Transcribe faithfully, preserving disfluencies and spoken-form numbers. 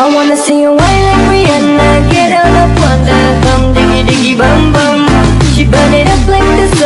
I wanna see you whine like Rihanna, get out of wonder. Bum diggy diggy bum bum. She burn it up like the sun.